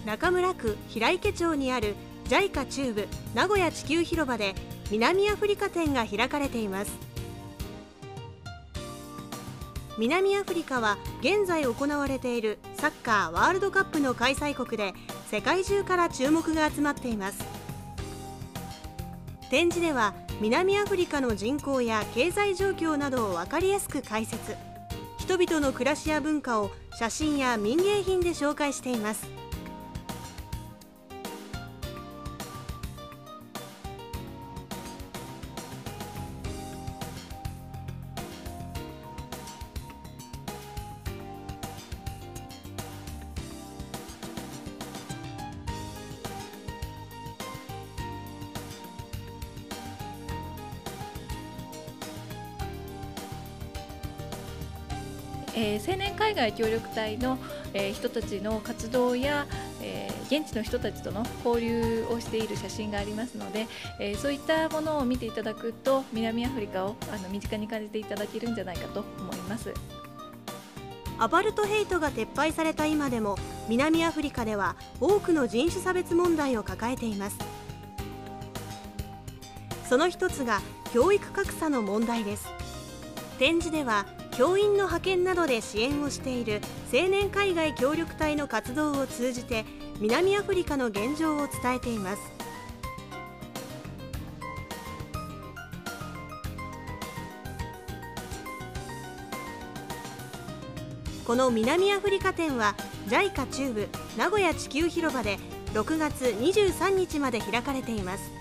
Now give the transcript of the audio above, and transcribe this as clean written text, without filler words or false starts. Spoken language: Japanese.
中村区平池町にある JICA 中部名古屋地球広場で南アフリカ展が開かれています。南アフリカは現在行われているサッカーワールドカップの開催国で、世界中から注目が集まっています。展示では南アフリカの人口や経済状況などを分かりやすく解説、人々の暮らしや文化を写真や民芸品で紹介しています。 青年海外協力隊の人たちの活動や現地の人たちとの交流をしている写真がありますので、そういったものを見ていただくと南アフリカを身近に感じていただけるんじゃないかと思います。 アパルトヘイトが撤廃された今でも南アフリカでは多くの人種差別問題を抱えています。その一つが教育格差の問題です。展示では教員の派遣などで支援をしている青年海外協力隊の活動を通じて南アフリカの現状を伝えています。この南アフリカ展は JICA 中部名古屋地球広場で6月23日まで開かれています。